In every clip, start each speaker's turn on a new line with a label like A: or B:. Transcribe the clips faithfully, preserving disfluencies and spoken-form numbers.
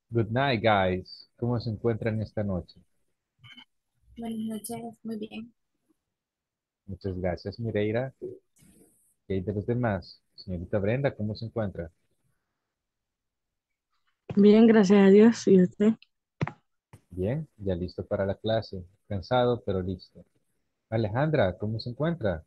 A: Good night, guys. ¿Cómo se encuentran esta noche?
B: Buenas noches, muy bien.
A: Muchas gracias, Mireira. ¿Qué hay de los demás? Señorita Brenda, ¿cómo se encuentra?
C: Bien, gracias a Dios. ¿Y usted?
A: Bien, ya listo para la clase. Cansado, pero listo. Alejandra, ¿cómo se encuentra?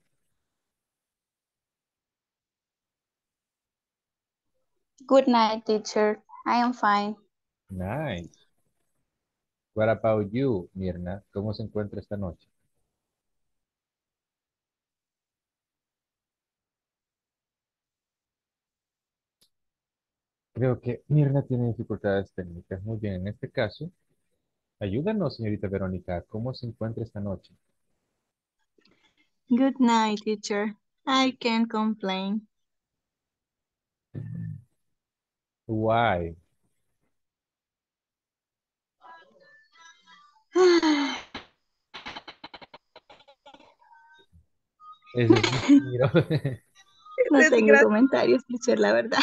D: Good night, teacher. I am fine.
A: Nice. What about you, Mirna? ¿Cómo se encuentra esta noche? Creo que Mirna tiene dificultades técnicas. Muy bien, en este caso, ayúdanos, señorita Verónica. ¿Cómo se encuentra esta noche?
D: Good night, teacher. I can't complain.
A: Why? Ese es un giro.
D: No
B: Es
D: tengo
B: gra-
D: comentarios, teacher, la verdad.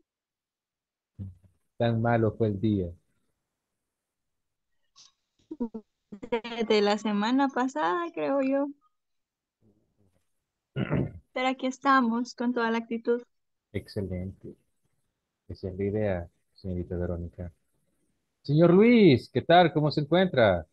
A: Tan malo fue el día.
D: Desde la semana pasada, creo yo. Pero aquí estamos con toda la actitud.
A: Excelente. Esa es la idea, señorita Verónica. Señor Luis, ¿qué tal? ¿Cómo se encuentra?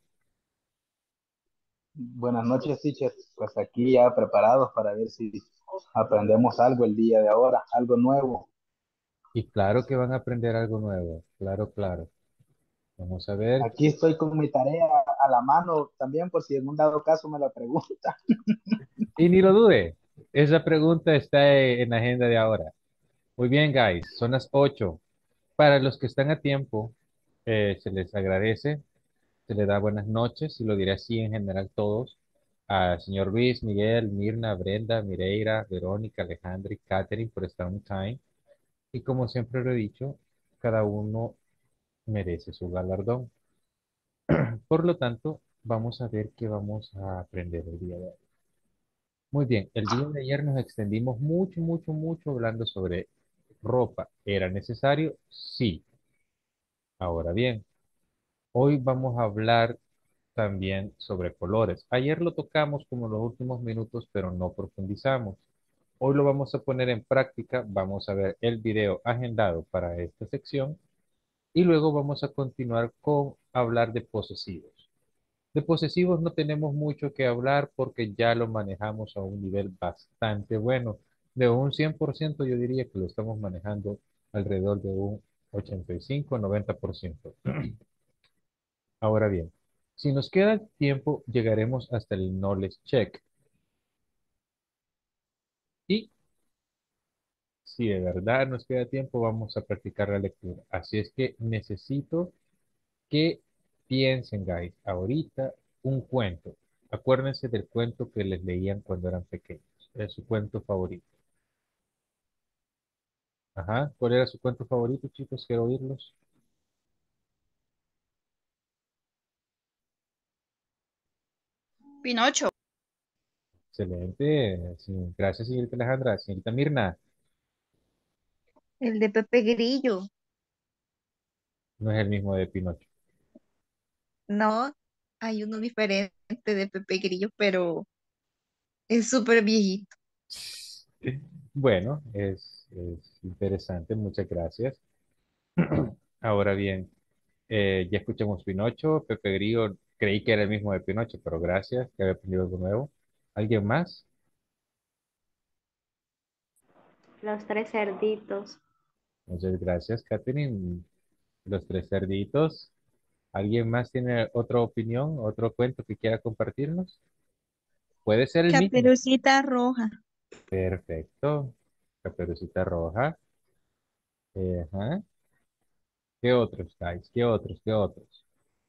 E: Buenas noches, teacher. Pues aquí ya preparados para ver si aprendemos algo el día de ahora, algo nuevo.
A: Y claro que van a aprender algo nuevo. Claro, claro. Vamos a ver.
E: Aquí estoy con mi tarea a la mano también por si en un dado caso me la pregunta.
A: Y ni lo dude. Esa pregunta está en la agenda de ahora. Muy bien, guys. Son las ocho. Para los que están a tiempo, eh, se les agradece, se les da buenas noches, y lo diré así en general todos. A señor Luis, Miguel, Mirna, Brenda, Mireira, Verónica, Alejandra y Catherine por estar on time. Y como siempre lo he dicho, cada uno merece su galardón. Por lo tanto, vamos a ver qué vamos a aprender el día de hoy. Muy bien, el día de ayer nos extendimos mucho, mucho, mucho hablando sobre ropa. ¿Era necesario? Sí. Ahora bien, hoy vamos a hablar también sobre colores. Ayer lo tocamos como en los últimos minutos, pero no profundizamos. Hoy lo vamos a poner en práctica. Vamos a ver el video agendado para esta sección. Y luego vamos a continuar con hablar de posesivos. De posesivos no tenemos mucho que hablar porque ya lo manejamos a un nivel bastante bueno. De un cien por ciento yo diría que lo estamos manejando alrededor de un ochenta y cinco noventa por ciento. Ahora bien, si nos queda tiempo, llegaremos hasta el knowledge check. Y si de verdad nos queda tiempo, vamos a practicar la lectura. Así es que necesito que piensen, guys, ahorita un cuento. Acuérdense del cuento que les leían cuando eran pequeños. Es su cuento favorito. Ajá. ¿Cuál era su cuento favorito, chicos? Quiero oírlos.
B: Pinocho.
A: Excelente. Sí, gracias, señorita Alejandra. Señorita Mirna,
B: El de Pepe Grillo.
A: no es el mismo de Pinocho.
B: No, hay uno diferente de Pepe Grillo, pero es súper viejito.
A: Bueno, es, es interesante. Muchas gracias. Ahora bien, eh, ya escuchamos Pinocho, Pepe Grillo. Creí que era el mismo de Pinocho, pero gracias, que había aprendido algo nuevo. ¿Alguien más?
D: Los tres cerditos.
A: Muchas gracias, Catherine. Los tres cerditos. ¿Alguien más tiene otra opinión, otro cuento que quiera compartirnos? Puede ser el mismo.
B: Caperucita Roja.
A: Perfecto. Caperucita Roja. Eh, ajá. ¿Qué otros, guys? ¿Qué otros? ¿Qué otros?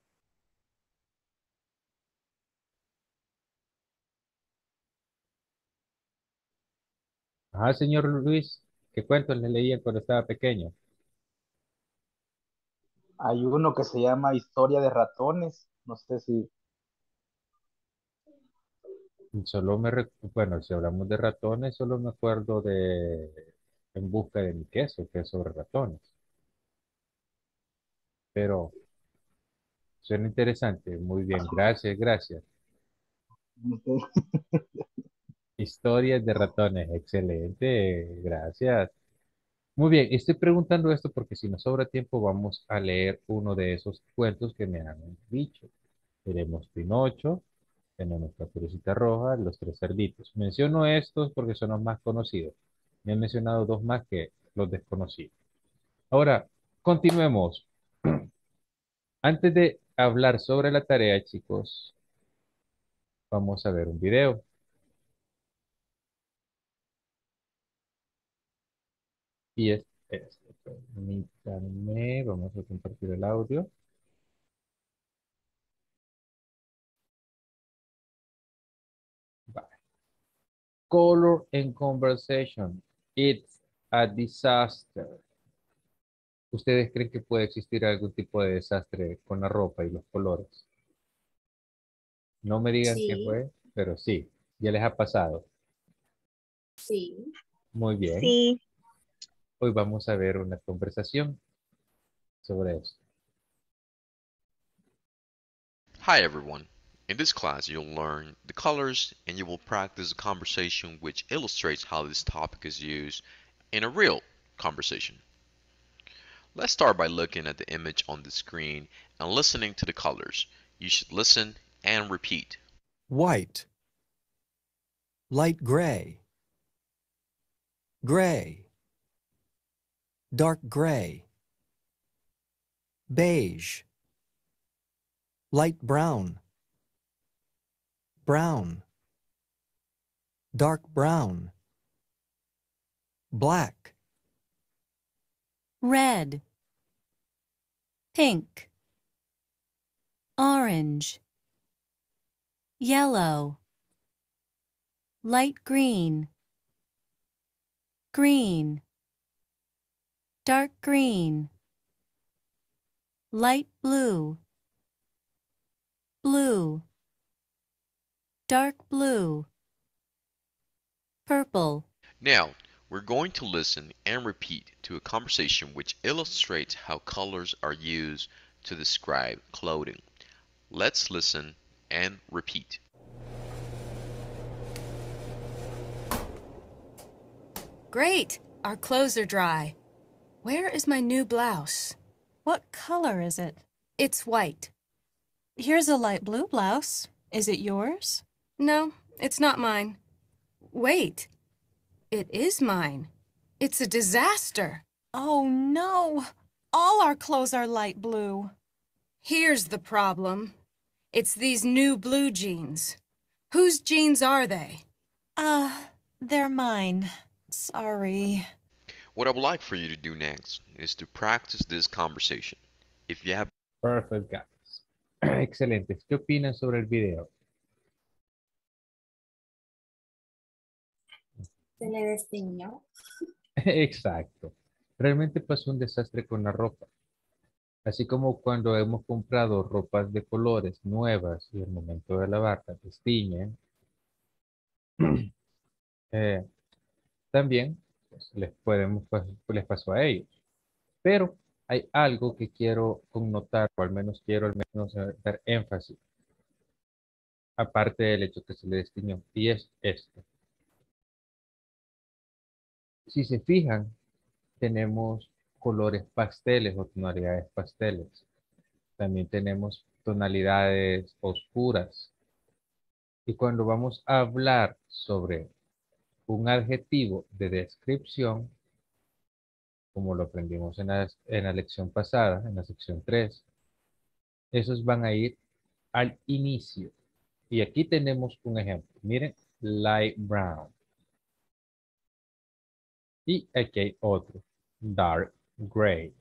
A: Ajá, señor Luis. ¿Qué cuentos le leía cuando estaba pequeño?
E: Hay uno que se llama Historia de ratones. No sé si
A: Solo me, rec- bueno, si hablamos de ratones, solo me acuerdo de En busca de mi queso, que es sobre ratones. pero suena interesante. Muy bien, gracias, gracias. Historias de ratones, excelente, gracias. Muy bien, estoy preguntando esto porque si nos sobra tiempo vamos a leer uno de esos cuentos que me han dicho. Tenemos Pinocho, tenemos Caperucita Roja, Los Tres Cerditos. Menciono estos porque son los más conocidos. Me han mencionado dos más que los desconocí. Ahora, continuemos. Antes de hablar sobre la tarea, chicos, vamos a ver un video. Y es este. Permítanme, vamos a compartir el audio. Vale. Color and conversation. It's a disaster. ¿Ustedes creen que puede existir algún tipo de desastre con la ropa y los colores? No me digan qué
B: Sí,
A: fue, pero sí, ya les ha pasado.
B: sí.
A: Muy bien.
D: Sí.
A: Hoy vamos a ver una conversación sobre eso.
F: Hi everyone. In this class you'll learn the colors and you will practice a conversation which illustrates how this topic is used in a real conversation. Let's start by looking at the image on the screen and listening to the colors. You should listen and repeat.
G: White, light gray, gray, dark gray, beige, light brown, brown, dark brown, black,
H: red, pink, orange, yellow, light green, green, dark green, light blue, blue, dark blue, purple.
F: Now, we're going to listen and repeat to a conversation which illustrates how colors are used to describe clothing. Let's listen and repeat.
H: Great! Our clothes are dry. Where is my new blouse? What color is it? It's white. Here's a light blue blouse. Is it yours? No, it's not mine. Wait. It is mine. It's a disaster. Oh, no. All our clothes are light blue. Here's the problem. It's these new blue jeans. Whose jeans are they? Uh, they're mine. Sorry.
F: What I would like for you to do next is to practice this conversation. If you have
A: Perfect, guys. Excelente. ¿Qué opinan sobre el video?
B: Se le desdeñó.
A: Exacto. Realmente pasó un desastre con la ropa. Así como cuando hemos comprado ropas de colores nuevas y al momento de lavarlas destiñen, eh, también pues, les, podemos, pues, les pasó a ellos. Pero hay algo que quiero connotar, o al menos quiero al menos eh, dar énfasis, aparte del hecho que se le destiñó, y es esto. Si se fijan, tenemos colores pasteles o tonalidades pasteles. También tenemos tonalidades oscuras. Y cuando vamos a hablar sobre un adjetivo de descripción, como lo aprendimos en la, en la lección pasada, en la sección tres, esos van a ir al inicio. Y aquí tenemos un ejemplo. Miren, light brown. Y aquí hay otro, dark gray.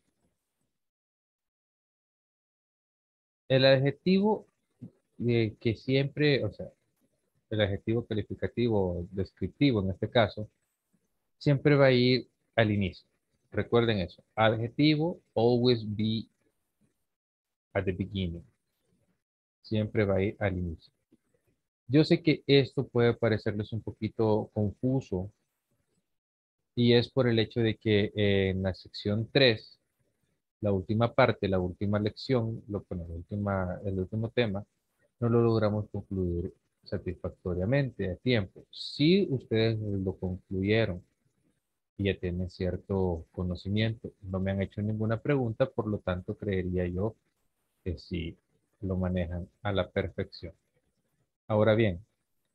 A: El adjetivo eh, que siempre, o sea, el adjetivo calificativo descriptivo en este caso, siempre va a ir al inicio. Recuerden eso. Adjetivo always be at the beginning. Siempre va a ir al inicio. Yo sé que esto puede parecerles un poquito confuso y es por el hecho de que eh, en la sección tres la última parte, la última lección, lo, bueno, la última, el último tema, no lo logramos concluir satisfactoriamente a tiempo. Si ustedes lo concluyeron y ya tienen cierto conocimiento, no me han hecho ninguna pregunta, por lo tanto creería yo que sí lo manejan a la perfección. Ahora bien,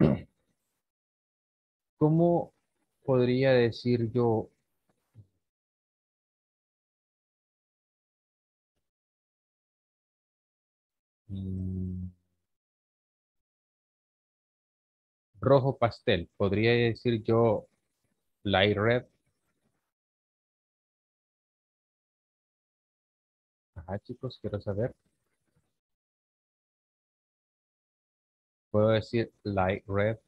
A: ¿cómo podría decir yo mm, rojo pastel? ¿Podría decir yo light red? Ajá, chicos, quiero saber. ¿Puedo decir light red?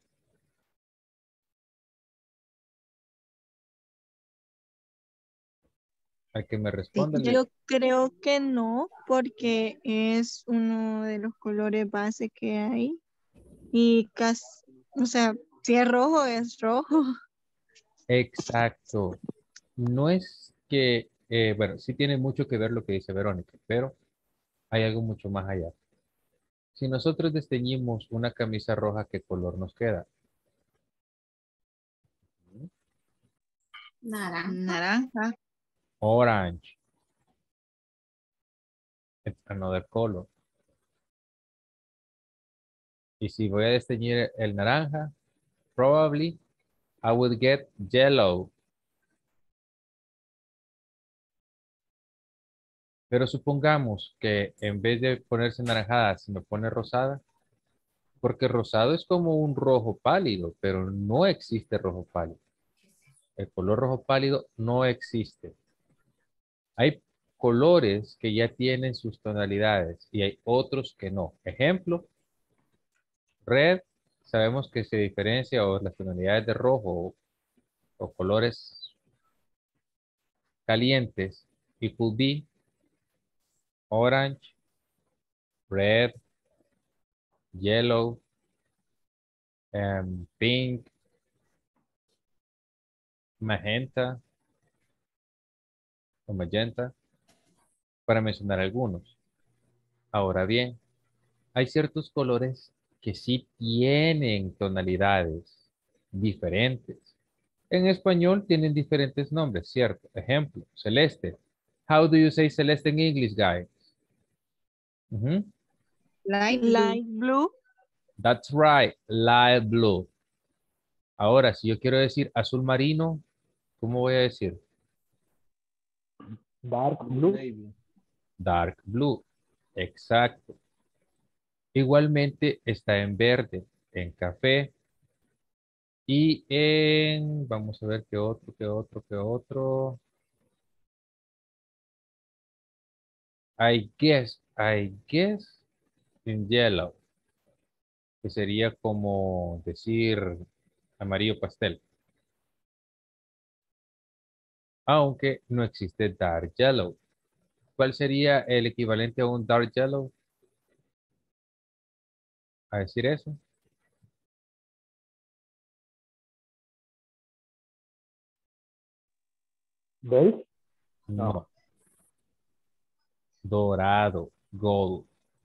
A: Al que me
B: Sí,
A: responda, le-
D: Yo creo que no, porque es uno de los colores base que hay. Y casi, o sea, si es rojo, es rojo.
A: exacto. No es que, eh, bueno, sí tiene mucho que ver lo que dice Verónica, pero hay algo mucho más allá. Si nosotros desteñimos una camisa roja, ¿qué color nos queda?
B: naranja.
A: Orange. It's another color. Y si voy a desteñir el naranja, probably I would get yellow. Pero supongamos que en vez de ponerse naranjada, se me pone rosada, porque rosado es como un rojo pálido, pero no existe rojo pálido. El color rojo pálido no existe. Hay colores que ya tienen sus tonalidades y hay otros que no. Ejemplo, red, sabemos que se diferencia o las tonalidades de rojo o colores calientes. It could be orange, red, yellow, um, pink, magenta o magenta, para mencionar algunos. Ahora bien, hay ciertos colores que sí tienen tonalidades diferentes. En español tienen diferentes nombres, ¿cierto? Ejemplo, celeste. How do you say celeste in English, guys? Ujú.
B: Light blue.
D: Light blue,
A: That's right, light blue. Ahora, si yo quiero decir azul marino, ¿cómo voy a decir?
E: Dark blue.
A: Dark blue. Exacto. Igualmente está en verde, en café y en, vamos a ver qué otro, qué otro, qué otro. I guess, I guess in yellow, que sería como decir amarillo pastel, aunque no existe dark yellow. ¿Cuál sería el equivalente a un dark yellow? A decir eso.
E: ¿Veis? No.
A: No, dorado, gold.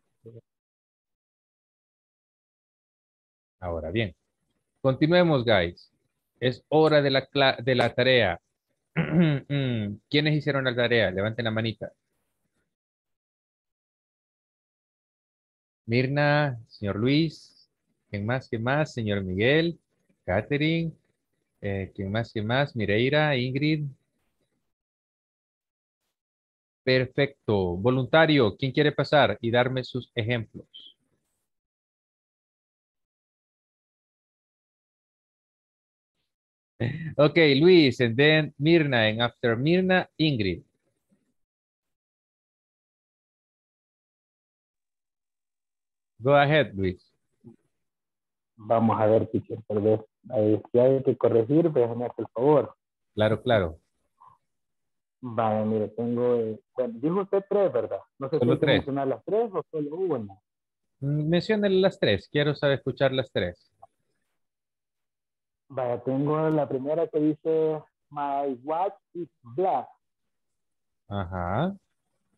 A: Ahora bien, continuemos, guys. Es hora de la, cla- de la tarea. ¿Quiénes hicieron la tarea? Levanten la manita. Mirna, señor Luis. ¿Quién más? ¿Quién más? Señor Miguel, Catherine. Eh, ¿quién más? ¿Quién más? Mireira, Ingrid. Perfecto. Voluntario, ¿quién quiere pasar y darme sus ejemplos? Ok, Luis, and then Mirna, and after Mirna, Ingrid. Go ahead, Luis.
E: Vamos a ver, teacher, tal vez. Ahí, si hay que corregir, déjame hacer el favor.
A: Claro, claro.
E: Vale, mire, tengo, eh, bueno, dijo usted tres, ¿verdad? No sé si
A: Solo
E: hay que
A: tres.
E: mencionar las tres o solo una.
A: Mm, Menciónenle las tres. Quiero saber escuchar las tres.
E: Vaya, tengo la primera que dice, my watch is black.
A: Ajá.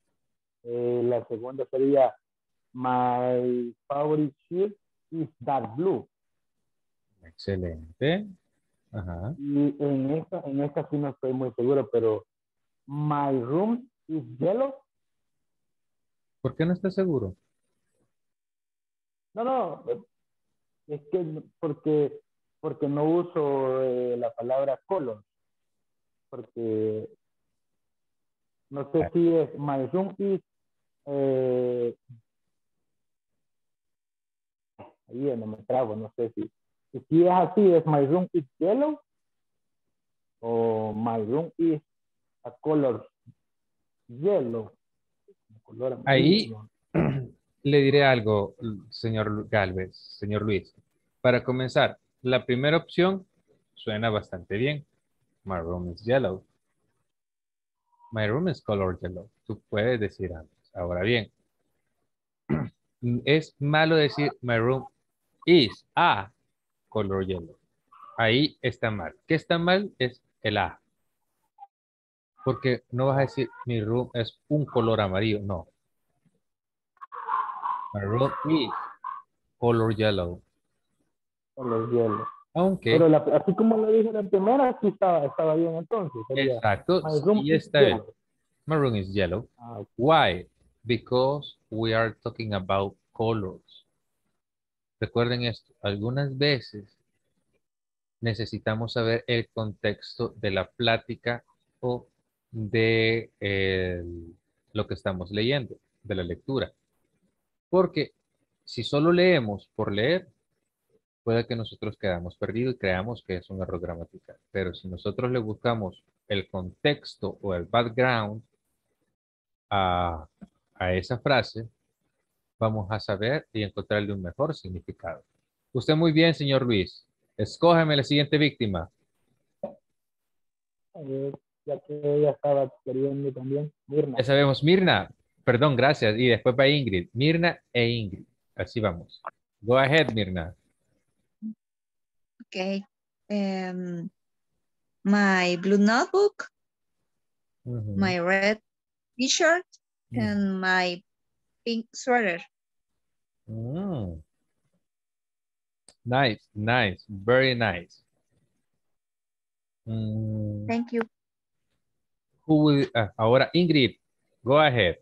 E: Eh, la segunda sería My favorite shirt is dark blue.
A: Excelente. Ajá.
E: Y en esta, en esta sí no estoy muy seguro, pero My room is yellow.
A: ¿Por qué no estás seguro?
E: No, no, es que porque, porque no uso eh, la palabra color, porque no sé si es My room is, eh, ahí no me trabo, no sé si, si es así, es My room is yellow o My room is a color yellow, color
A: Ahí
E: amarillo.
A: le diré algo, señor Galvez, señor Luis. Para comenzar, la primera opción suena bastante bien. My room is yellow. My room is color yellow. Tú puedes decir antes. Ahora bien, es malo decir my room is a color yellow. Ahí está mal. ¿Qué está mal? Es el a. Porque no vas a decir mi room es un color amarillo. No. My room is color yellow.
E: Color yellow. Pero
A: Aunque,
E: la, así como lo dije la primera, sí estaba, estaba bien entonces. Sería
A: exacto,
E: My room
A: sí
E: is
A: está bien.
E: yellow.
A: My room is yellow.
E: Ah, ok.
A: Why? Because we are talking about colors. Recuerden esto, algunas veces necesitamos saber el contexto de la plática o de el- lo que estamos leyendo, de la lectura. Porque si solo leemos por leer, puede que nosotros quedamos perdidos y creamos que es un error gramatical. Pero si nosotros le buscamos el contexto o el background a, a esa frase, vamos a saber y encontrarle un mejor significado. Usted muy bien, señor Luis. Escógeme la siguiente víctima.
E: Eh, ya que ella estaba queriendo también, Mirna.
A: Ya sabemos, Mirna. Perdón, gracias. Y después va Ingrid. Mirna e Ingrid. Así vamos. Go ahead, Mirna.
B: Okay. Um, my blue notebook,
A: Ujú.
B: my red t-shirt,
A: Ujú.
B: and my pink sweater.
A: Mm. Nice, nice, very nice. Mm,
B: Thank you.
A: who will- ah, ahora, Ingrid, go ahead.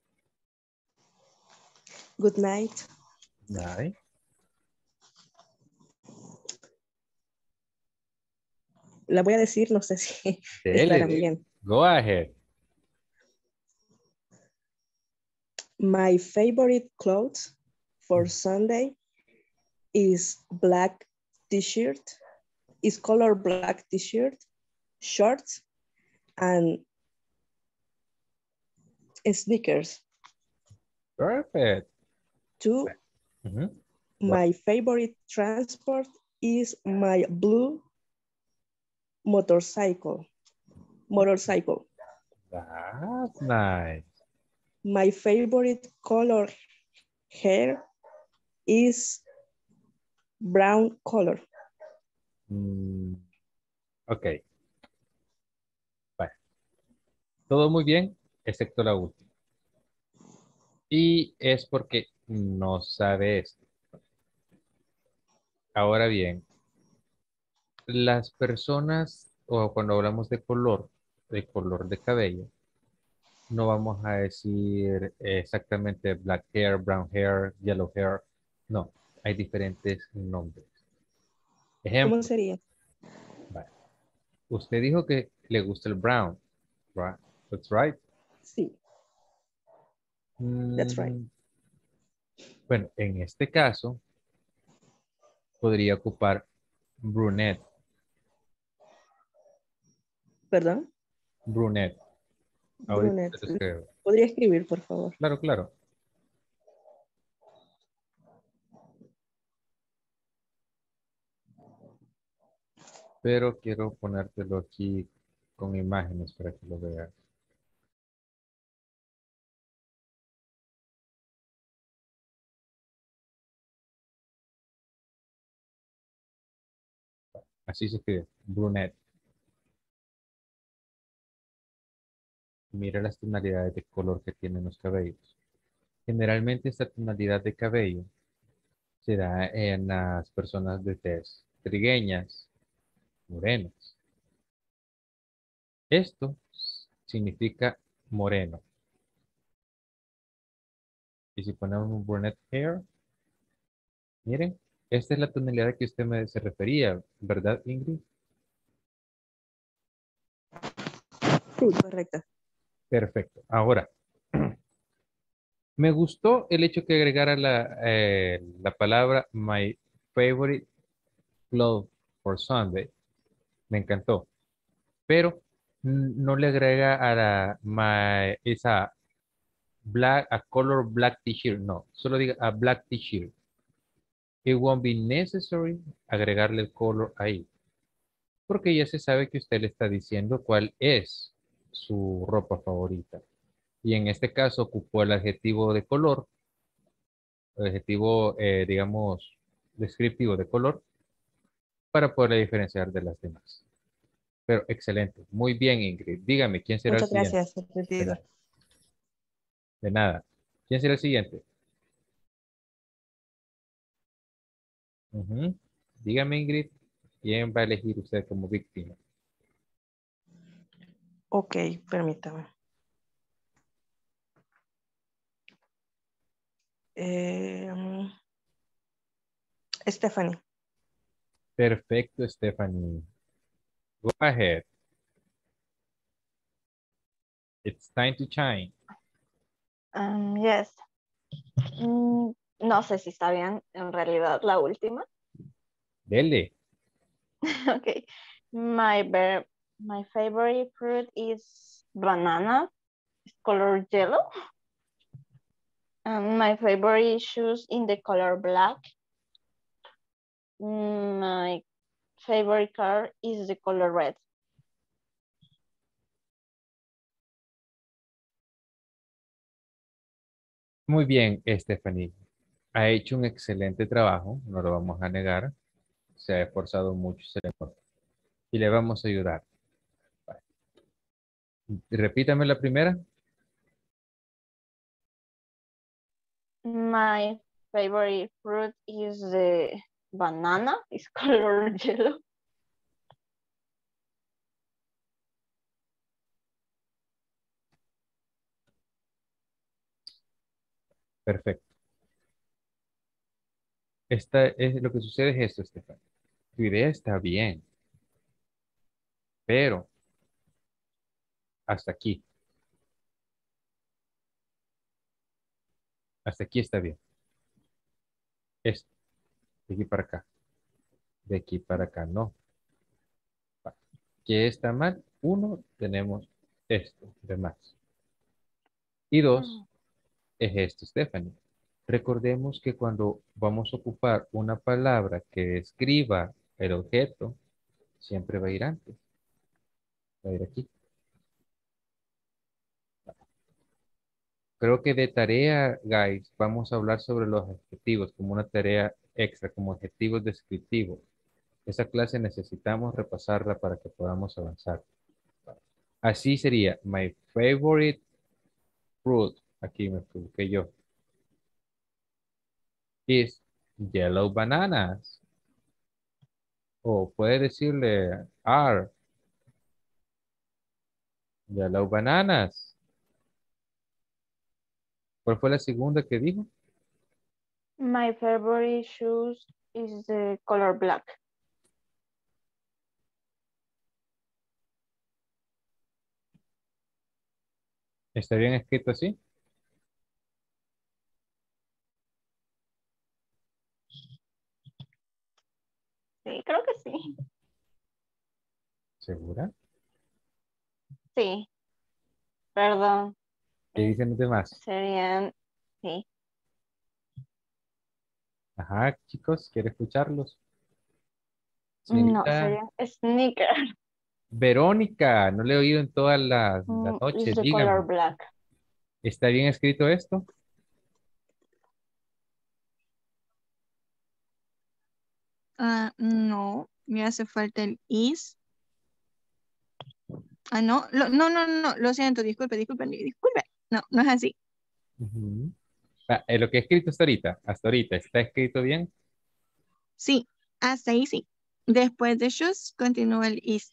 C: Good night.
A: Nice.
C: La voy a decir, no sé si
A: Dele,
C: estarán
A: dele.
C: bien.
A: Go ahead.
C: My favorite clothes for Sunday is black t-shirt, is color black t-shirt, shorts, and sneakers.
A: Perfect.
C: Two,
A: Ujú.
C: my favorite transport is my blue motorcycle. Motorcycle.
A: That's nice.
C: My favorite color hair is brown color.
A: Mm, ok. Bueno, todo muy bien, excepto la última. Y es porque no sabe esto. Ahora bien, las personas, o cuando hablamos de color, de color de cabello, no vamos a decir exactamente black hair, brown hair, yellow hair. No, hay diferentes nombres.
C: ¿Cómo
A: Ejemplo,
C: sería?
A: vale, usted dijo que le gusta el brown, right? That's right.
C: Sí, that's right.
A: Mm, bueno, en este caso podría ocupar brunette,
C: ¿Perdón?
A: brunette. Ahorita te
C: Brunette.
A: lo escribo.
C: ¿Podría escribir, por favor?
A: Claro, claro. Pero quiero ponértelo aquí con imágenes para que lo veas. Así se escribe, brunette. mira las tonalidades de color que tienen los cabellos. Generalmente esta tonalidad de cabello se da en las personas de tez trigueñas, morenas. Esto significa moreno. Y si ponemos un brunette hair, miren, esta es la tonalidad que usted me se refería, ¿verdad, Ingrid?
C: Sí, correcto.
A: Perfecto. Ahora, me gustó el hecho que agregara la, eh, la palabra my favorite clothes for Sunday. Me encantó. Pero mm, no le agrega a la my, esa black, a color black t-shirt. No, solo diga a black t-shirt. It won't be necessary agregarle el color ahí. Porque ya se sabe que usted le está diciendo cuál es su ropa favorita. Y en este caso ocupó el adjetivo de color, el adjetivo, eh, digamos, descriptivo de color, para poderle diferenciar de las demás. Pero excelente, muy bien, Ingrid. Dígame, ¿quién será el
C: Muchas
A: siguiente?
C: gracias,
A: De
C: entendido.
A: nada. De nada. ¿Quién será el siguiente? Ujú. Dígame, Ingrid, ¿quién va a elegir usted como víctima?
C: Ok, permítame. Eh, Stephanie.
A: Perfecto, Stephanie. Go ahead. It's time to shine.
I: Um, yes. Mm, no sé si está bien en realidad la última.
A: Dele.
I: Okay. My ver- my favorite fruit is banana. It's color yellow. And my favorite shoes in the color black. Mm, My favorite car is the color red.
A: Muy bien, Stephanie. Ha hecho un excelente trabajo, no lo vamos a negar. Se ha esforzado mucho, se le nota. Y le vamos a ayudar. Vale. Repítame la primera.
I: My favorite fruit is the banana. It's color yellow.
A: Perfecto. Esta es, lo que sucede es esto, Stephanie. Tu idea está bien, pero hasta aquí. Hasta aquí está bien. Esto, de aquí para acá. De aquí para acá, no. Va. ¿Qué está mal? Uno, tenemos esto, de más. Y dos,
I: Mm.
A: es esto, Stephanie. Recordemos que cuando vamos a ocupar una palabra que describa el objeto, siempre va a ir antes. Va a ir aquí. Creo que de tarea, guys, vamos a hablar sobre los adjetivos como una tarea extra, como adjetivos descriptivos. Esa clase necesitamos repasarla para que podamos avanzar. Así sería, my favorite fruit, aquí me equivoqué yo, is yellow bananas. O puede decirle are yellow bananas. ¿Cuál fue la segunda que dijo?
I: My favorite shoes is the color black.
A: ¿Está bien escrito así?
I: Sí, creo que sí.
A: ¿Segura?
I: Sí, perdón.
A: ¿Qué
I: Eh,
A: dicen los demás?
I: serían, sí.
A: Ajá, chicos, quiero escucharlos.
I: No,
A: Señorita
I: serían sneaker.
A: Verónica, no le he oído en toda la, la
I: Mm,
A: noche.
I: is the color
A: Dígame,
I: black.
A: ¿está bien escrito esto?
D: Ah, no, me hace falta el is. Ah, no, lo- no, no, no, no, lo siento, disculpe, disculpe, disculpe. No, no es así.
A: Ujú. Ah, eh, lo que he escrito hasta ahorita, hasta ahorita, ¿está escrito bien?
D: Sí, hasta ahí sí. Después de shoes continúa el is.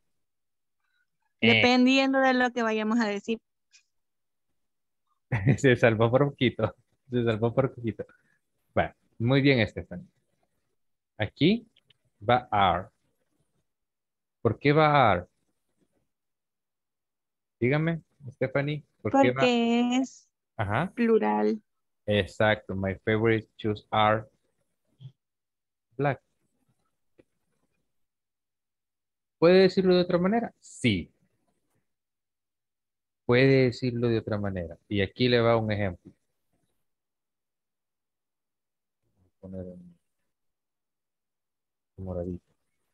A: Eh,
D: Dependiendo de lo que vayamos a decir.
A: se salvó por poquito. Se salvó por poquito. Bueno, muy bien, Estefan. Aquí va are. ¿Por qué va are? Dígame, Stephanie, ¿por qué va?
D: Porque es
A: Ajá,
D: plural.
A: exacto. My favorite shoes are black. ¿Puede decirlo de otra manera? Sí, puede decirlo de otra manera. Y aquí le va un ejemplo. Voy a poner en moradito.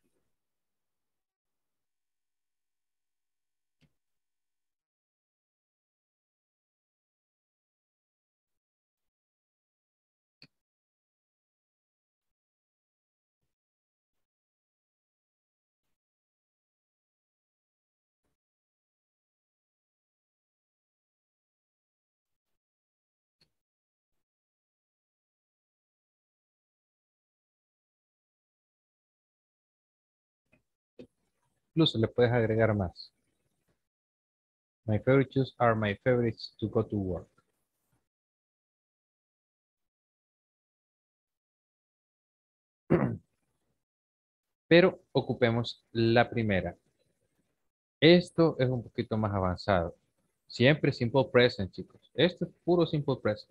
A: Incluso le puedes agregar más. My favorite shoes are my favorites to go to work. Pero ocupemos la primera. Esto es un poquito más avanzado. Siempre simple present, chicos. Esto es puro simple present.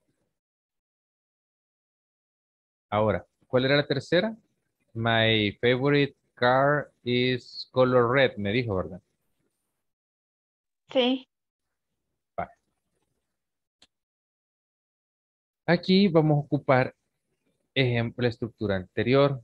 A: Ahora, ¿cuál era la tercera? My favorite car is color red, me dijo, ¿verdad?
I: Sí.
A: Vale. Aquí vamos a ocupar ejemplo, la estructura anterior.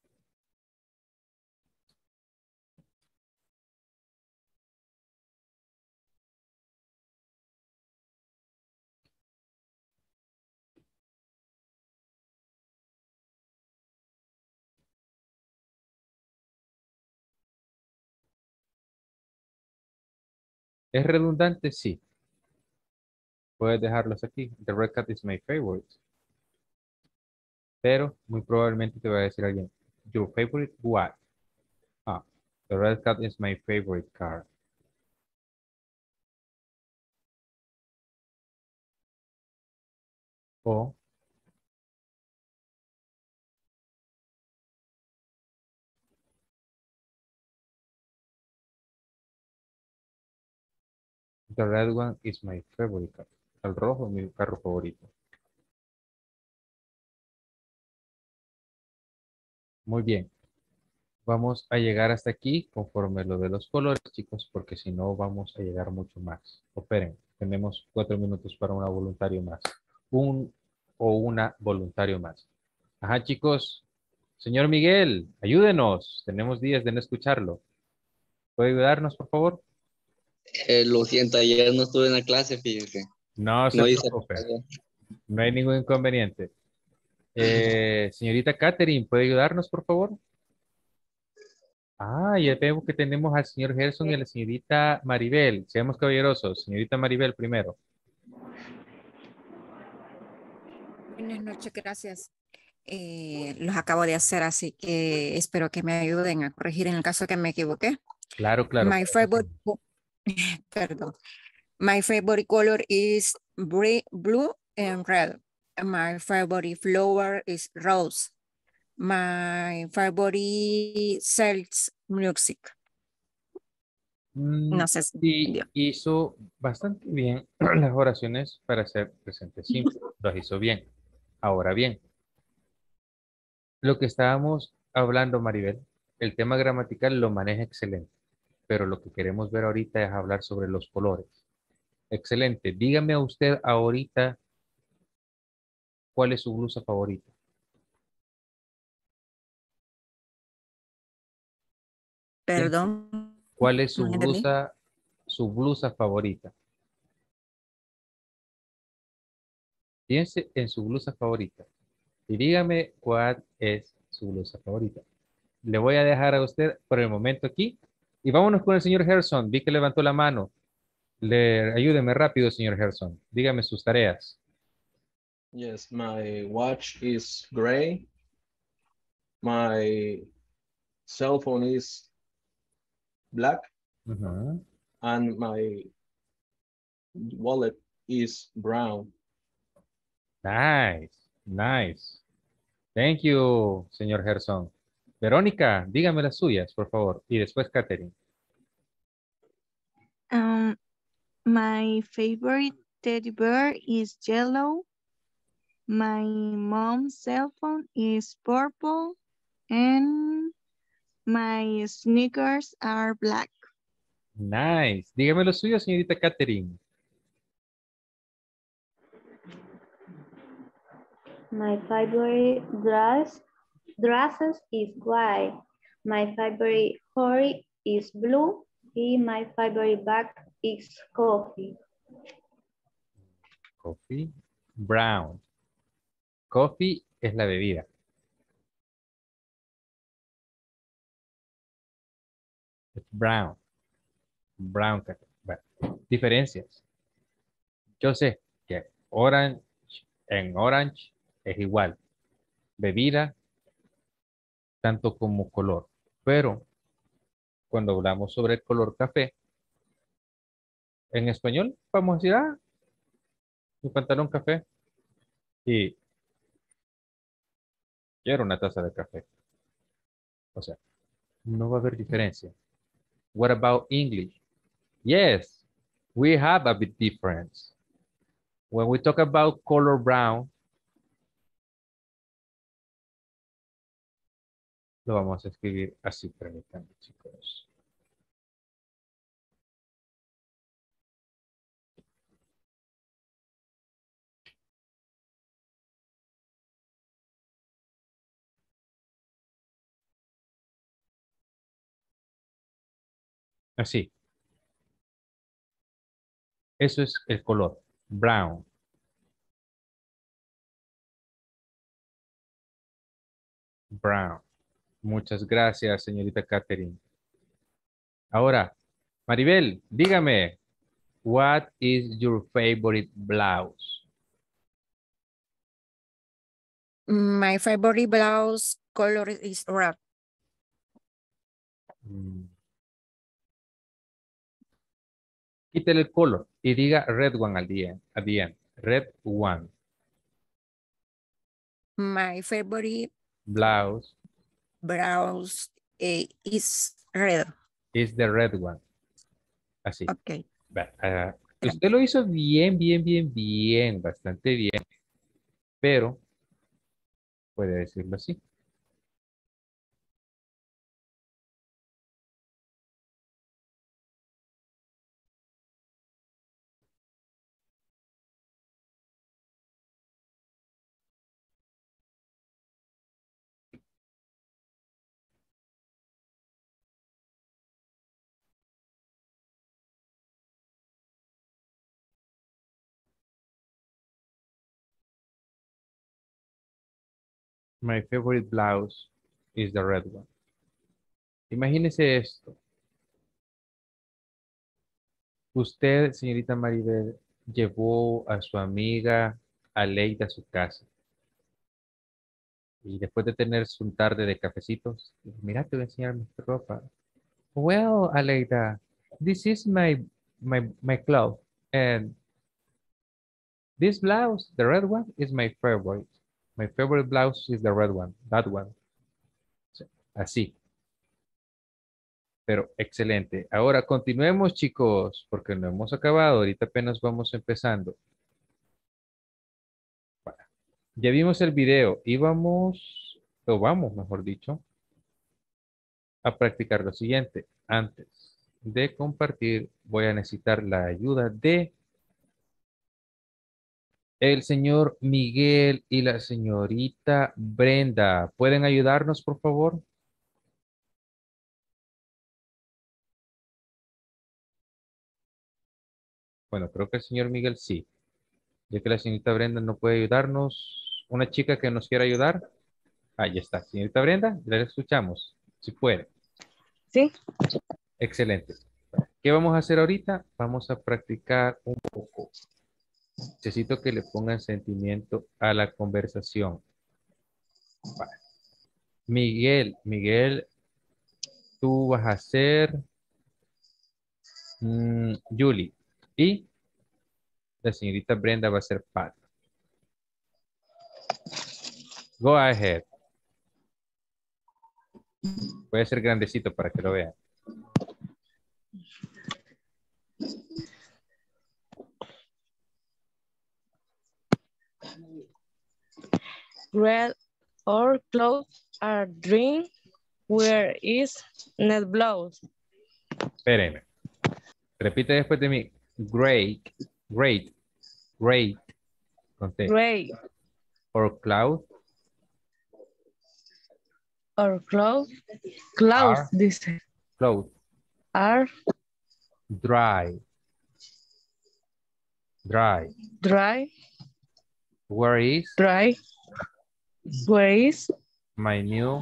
A: ¿Es redundante? Sí. Puedes dejarlos aquí. The red cat is my favorite. Pero muy probablemente te va a decir alguien, your favorite what? Ah, the red cat is my favorite car. O the red one is my favorite car. El rojo es mi carro favorito. Muy bien. Vamos a llegar hasta aquí conforme lo de los colores, chicos, porque si no vamos a llegar mucho más. Operen, tenemos cuatro minutos para un voluntario más. Un o una voluntario más. Ajá, chicos. Señor Miguel, ayúdenos. Tenemos días de no escucharlo. ¿Puede ayudarnos, por favor?
J: Eh, lo siento, ayer no estuve en la clase, fíjese.
A: No se
J: No hice
A: preocupe.
J: nada.
A: No hay ningún inconveniente. Eh, señorita Catherine, ¿puede ayudarnos, por favor? Ah, ya veo que tenemos al señor Gerson y a la señorita Maribel. Seamos caballerosos. Señorita Maribel primero.
K: Buenas noches, gracias. Eh, los acabo de hacer, así que espero que me ayuden a corregir en el caso que me equivoqué.
A: Claro, claro.
K: My favorite, perdón. My favorite color is bri- blue and red. My favorite flower is rose. My favorite sells music.
A: Mm,
K: No sé si me
A: sí,
K: entendió.
A: hizo bastante bien las oraciones para ser presente simple. Las hizo bien. Ahora bien, lo que estábamos hablando, Maribel, el tema gramatical lo maneja excelente, pero lo que queremos ver ahorita es hablar sobre los colores. Excelente. Dígame a usted ahorita cuál es su blusa favorita. Piense,
K: Perdón,
A: ¿cuál es su
K: no entendí.
A: blusa, su blusa favorita? Piense en su blusa favorita y dígame cuál es su blusa favorita. Le voy a dejar a usted por el momento aquí Y vámonos con el señor Gerson. Vi que levantó la mano. Le, ayúdeme rápido, señor Gerson. Dígame sus tareas.
L: Yes, my watch is gray. My cell phone is black.
A: Ujú.
L: And my wallet is brown.
A: Nice, nice. Thank you, señor Gerson. Verónica, dígame las suyas, por favor. Y después Catherine.
D: Um, my favorite teddy bear is yellow. My mom's cell phone is purple. And my sneakers are black.
A: Nice. Dígame lo suyo, señorita Catherine.
I: My favorite dress dresses is white. My favorite horse is blue. And my favorite bag is coffee.
A: Coffee. Brown. Coffee es la bebida. It's brown. Brown. Bueno, diferencias. Yo sé que orange en orange es igual. Bebida, tanto como color. Pero cuando hablamos sobre el color café, en español vamos a decir, ah, mi pantalón café. Y quiero una taza de café. O sea, no va a haber diferencia. What about English? Yes, we have a bit difference. When we talk about color brown, lo vamos a escribir así, permítanme, chicos. Así. Eso es el color, brown. Brown. Muchas gracias, señorita Catherine. Ahora, Maribel, dígame, what is your favorite blouse?
K: My favorite blouse color is red.
A: Mm. Quítale el color y diga red one al día, at the end. Red one.
K: My favorite
A: Blouse
K: blouse eh, is red.
A: is the red one. Así.
K: Ok.
A: Va, ah, usted lo hizo bien, bien, bien, bien, bastante bien. Pero puede decirlo así. My favorite blouse is the red one. Imagínese esto. Usted, señorita Maribel, llevó a su amiga Aleida a su casa. Y después de tener su tarde de cafecitos, mira, te voy a enseñar mi ropa. Well, Aleida, this is my, my, my clothes. And this blouse, the red one, is my favorite. My favorite blouse is the red one, that one. Así. Pero excelente. Ahora continuemos, chicos, porque no hemos acabado. Ahorita apenas vamos empezando. Bueno, ya vimos el video y vamos, o vamos, mejor dicho, a practicar lo siguiente. Antes de compartir, voy a necesitar la ayuda de el señor Miguel y la señorita Brenda. ¿Pueden ayudarnos, por favor? Bueno, creo que el señor Miguel sí. Ya que la señorita Brenda no puede ayudarnos. Una chica que nos quiera ayudar. Ahí está. Señorita Brenda, la escuchamos. Si puede.
C: Sí.
A: Excelente. ¿Qué vamos a hacer ahorita? Vamos a practicar un poco. Necesito que le pongan sentimiento a la conversación. Va. Miguel, Miguel, tú vas a ser mm, Julie. Y la señorita Brenda va a ser Pat. Go ahead. Puede ser grandecito para que lo vean.
C: Red or clothes are green. Where is net blouse?
A: Espérenme. Repite después de mí. Great, great, great. Con T.
C: Gray
A: Or cloud.
C: or clothes. Clouds,
A: Are.
C: dice.
A: Cloud.
C: Are
A: Dry. Dry.
C: dry.
A: Where is
C: Dry. Where is
A: my new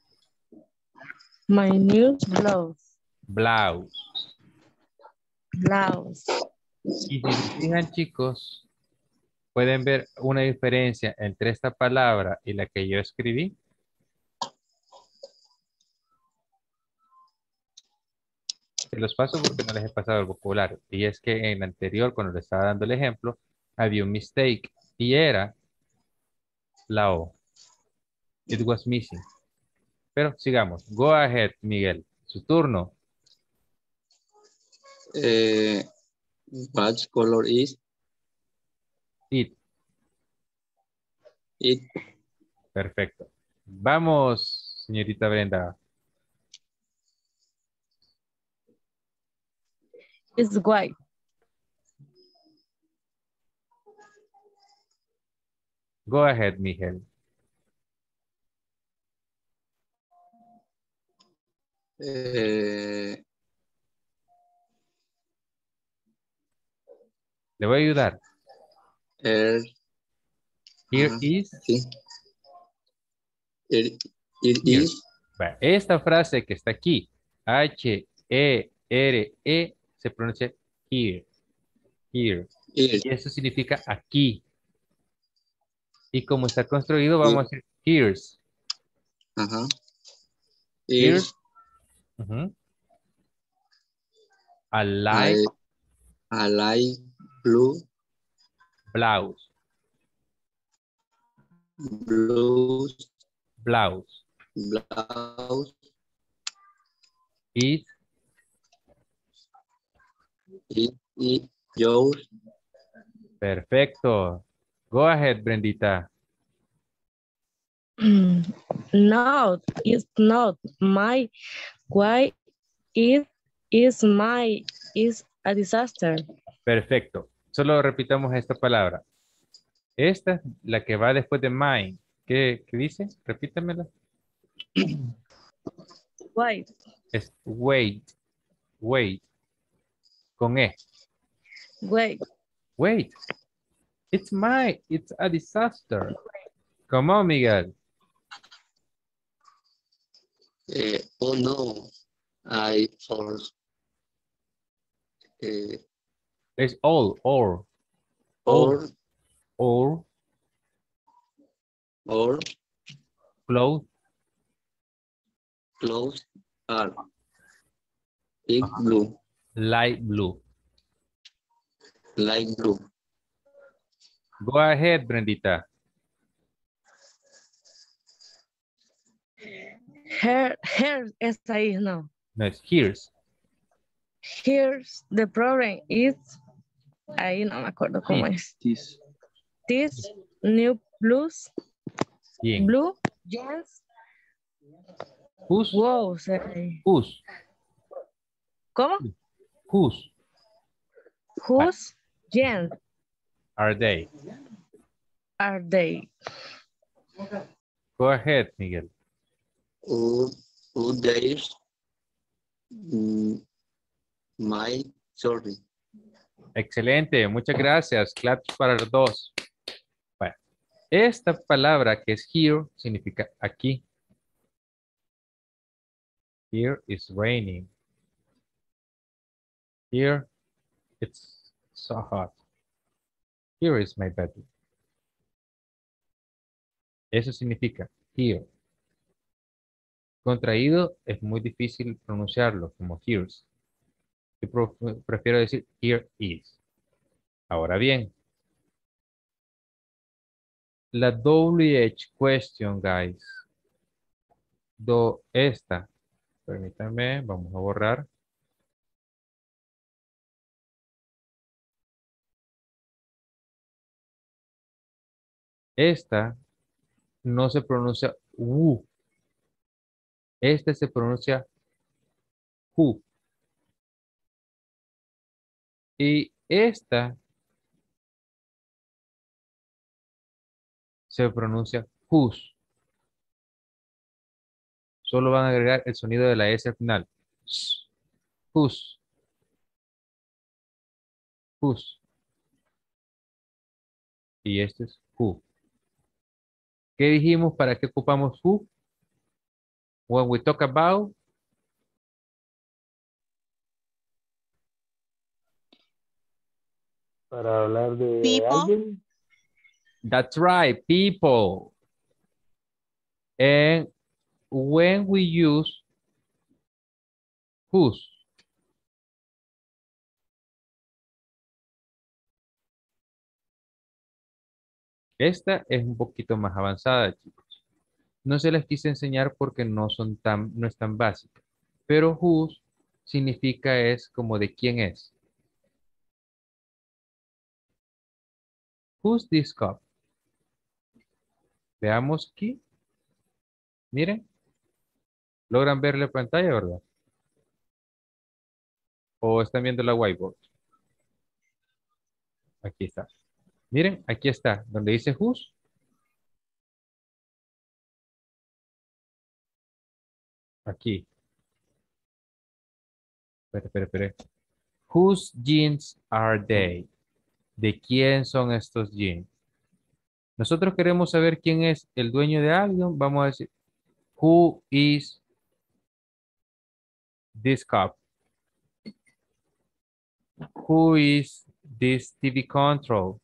C: my new blouse?
A: blouse?
C: Blouse.
A: Y si se fijan, chicos, pueden ver una diferencia entre esta palabra y la que yo escribí. Se los paso porque no les he pasado el vocabulario. Y es que en la anterior, cuando les estaba dando el ejemplo, había un mistake y era la O. It was missing. Pero sigamos. Go ahead, Miguel. Su turno.
J: Eh, what color is
A: It.
J: it?
A: Perfecto. Vamos, señorita Brenda.
C: It's white.
A: Go ahead, Miguel.
J: Eh,
A: Le voy a ayudar.
J: er,
A: Here
J: ajá,
A: is.
J: sí. It, it
A: Here.
J: is.
A: Va, esta frase que está aquí, H E R E, se pronuncia here. Here.
J: It,
A: Y eso significa aquí. Y como está construido, vamos a decir here's.
J: ajá.
A: Here's.
J: Is
A: Uh-huh. A light
J: a, a light blue
A: blouse.
J: blouse
A: Blouse.
J: blouse
A: It.
J: it, it yours.
A: Perfecto. Go ahead, Brendita.
C: No, it's not. My why it is my is a disaster.
A: Perfecto. Solo repitamos esta palabra. Esta es la que va después de mine. ¿Qué, qué dice? Repítamela.
C: Why?
A: Es wait. Wait. Con E.
C: Wait.
A: Wait. It's mine. It's a disaster. Come on, Miguel.
J: Eh, oh no, I for eh,
A: It's all, or,
J: or
A: or,
J: or
A: clothes.
J: clothes are big blue,
A: Light blue.
J: light blue.
A: Go ahead, Brendita.
C: Here, here es ahí, no.
A: No, es here's.
C: Here's the problem is, ahí no me acuerdo cómo es.
L: This.
C: This new blues,
A: Bien.
C: blue jeans.
A: Whose?
C: Wow, se-
A: Whose?
C: ¿cómo?
A: Whose
C: Whose jeans
A: are they?
C: are they?
A: Go ahead, Miguel.
J: Who, who dares mm, my sorry.
A: Excelente, muchas gracias. Claps para los dos. Bueno, esta palabra que es here significa aquí. Here is raining. Here, it's so hot. Here is my bedroom. Eso significa here. Contraído es muy difícil pronunciarlo como here's. Yo prefiero decir here is. Ahora bien, la W H question, guys. Do esta. Permítanme, vamos a borrar. Esta no se pronuncia U. Este se pronuncia Hu. Y esta se pronuncia Hus. Solo van a agregar el sonido de la S al final. Hus. Hus. Y este es Hu. ¿Qué dijimos? ¿Para qué ocupamos Hu? When we talk about.
E: Para hablar de
D: People.
E: alguien.
A: That's right, people. And when we use whose. Esta es un poquito más avanzada, chicos. No se las quise enseñar porque no son tan, no es tan básica. Pero whose significa es como de quién es. Who's this cup? Veamos aquí. Miren. ¿Logran ver la pantalla, verdad? ¿O están viendo la whiteboard? Aquí está. Miren, aquí está. Donde dice whose. Aquí. Espera, espera, espera. Whose jeans are they? ¿De quién son estos jeans? Nosotros queremos saber quién es el dueño de algo. Vamos a decir, who is this cup? Who is this T V control?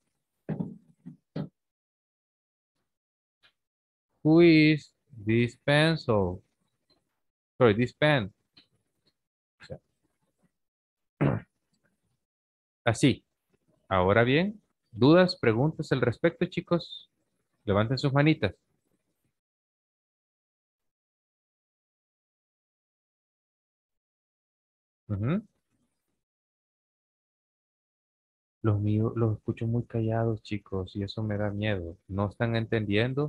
A: Who is this pencil? Sorry, this pen. O sea, así. Ahora bien, ¿dudas, preguntas al respecto, chicos? Levanten sus manitas. Ujú. Los míos los escucho muy callados, chicos, y eso me da miedo. ¿No están entendiendo?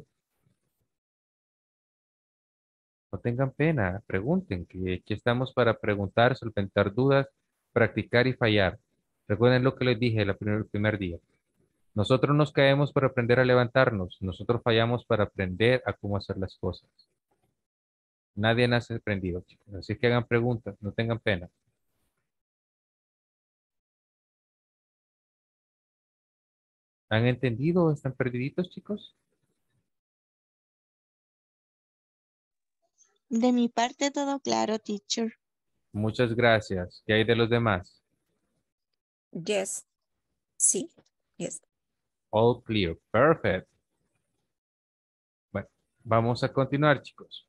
A: No tengan pena, pregunten, que aquí estamos para preguntar, solventar dudas, practicar y fallar. Recuerden lo que les dije el primer, el primer día. Nosotros nos caemos para aprender a levantarnos. Nosotros fallamos para aprender a cómo hacer las cosas. Nadie nace aprendido, chicos. Así que hagan preguntas, no tengan pena. ¿Han entendido o están perdiditos, chicos?
D: De mi parte todo claro, teacher.
A: Muchas gracias. ¿Qué hay de los demás?
K: Yes. Sí. Yes.
A: All clear. Perfect. Bueno, vamos a continuar, chicos.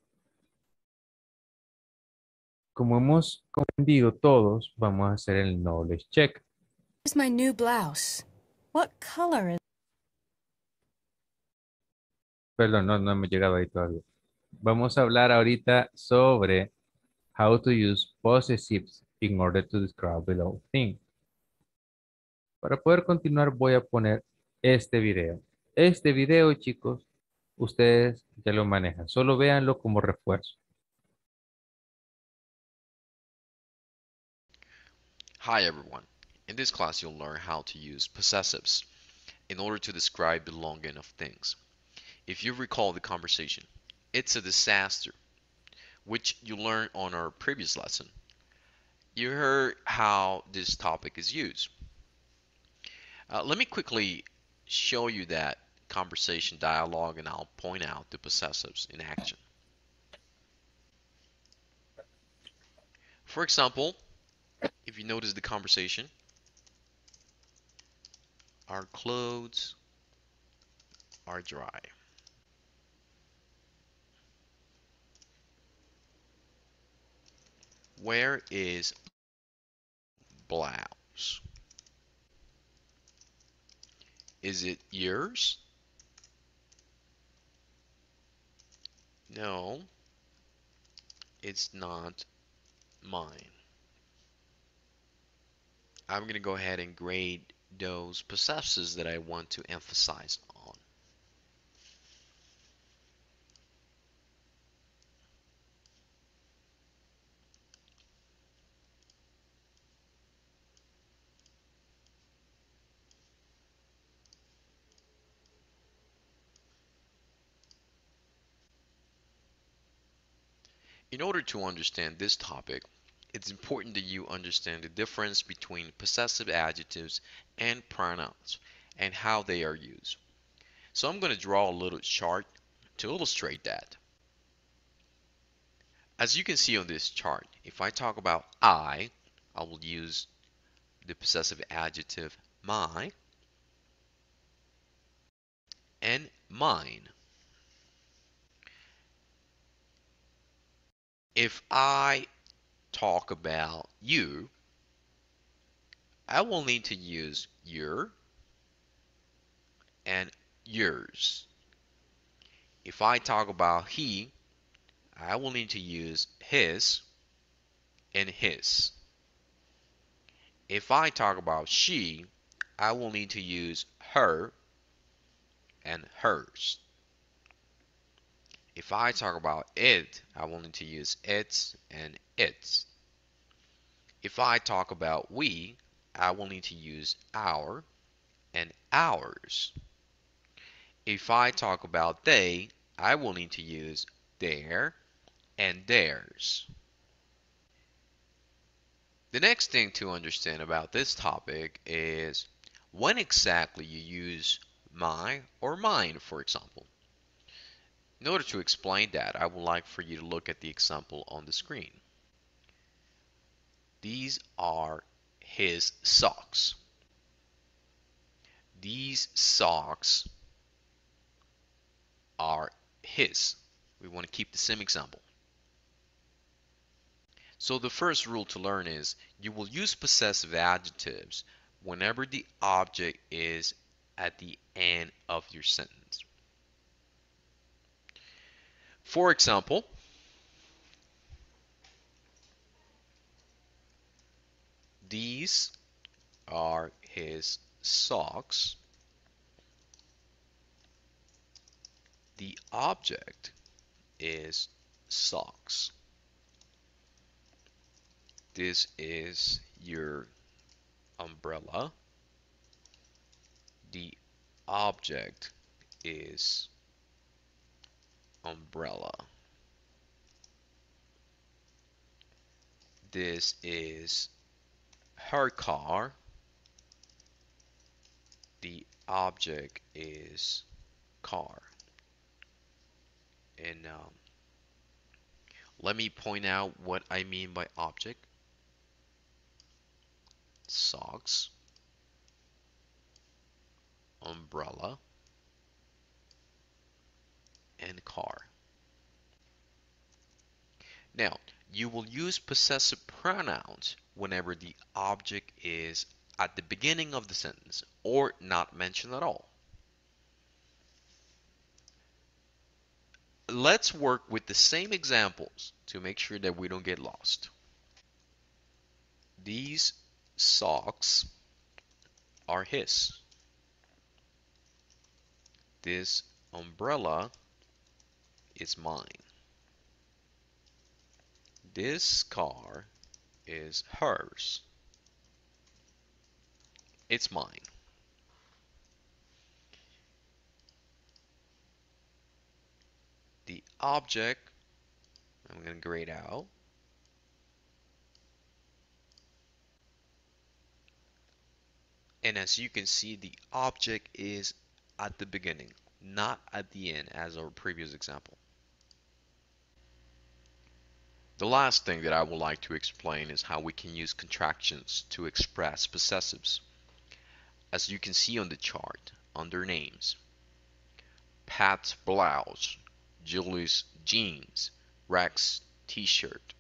A: Como hemos comprendido todos, vamos a hacer el knowledge check.
H: Here's my new blouse. What color is
A: Perdón, no, no hemos llegado ahí todavía. Vamos a hablar ahorita sobre how to use possessives in order to describe below thing. Para poder continuar voy a poner este video. Este video, chicos, ustedes ya lo manejan. Solo véanlo como refuerzo.
F: Hi everyone. In this class you'll learn how to use possessives in order to describe belonging of things. If you recall the conversation, it's a disaster, which you learned on our previous lesson. You heard how this topic is used. Uh, let me quickly show you that conversation dialogue and I'll point out the possessives in action. For example, If you notice the conversation, our clothes are dry. Where is blouse? Is it yours? No, it's not mine. I'm going to go ahead and grade those possessives that I want to emphasize on. In order to understand this topic, it's important that you understand the difference between possessive adjectives and pronouns and how they are used. So I'm going to draw a little chart to illustrate that. As you can see on this chart, if I talk about I, I will use the possessive adjective my and mine. If I talk about you, I will need to use your and yours. If I talk about he, I will need to use his and his. If I talk about she, I will need to use her and hers. If I talk about it, I will need to use its and its. If I talk about we, I will need to use our and ours. If I talk about they, I will need to use their and theirs. The next thing to understand about this topic is when exactly you use my or mine, for example. In order to explain that, I would like for you to look at the example on the screen. These are his socks. These socks are his. We want to keep the same example. So the first rule to learn is you will use possessive adjectives whenever the object is at the end of your sentence. For example, these are his socks. The object is socks. This is your umbrella. The object is umbrella. This is her car. The object is car. And um, let me point out what I mean by object. Socks, umbrella, and car. Now, you will use possessive pronouns whenever the object is at the beginning of the sentence or not mentioned at all. Let's work with the same examples to make sure that we don't get lost. These socks are his. This umbrella is mine. This car is hers. It's mine. The object, I'm going to grade out. And as you can see, the object is at the beginning, not at the end as our previous example. The last thing that I would like to explain is how we can use contractions to express possessives. As you can see on the chart, under names, Pat's blouse, Julie's jeans, Rex's t-shirt.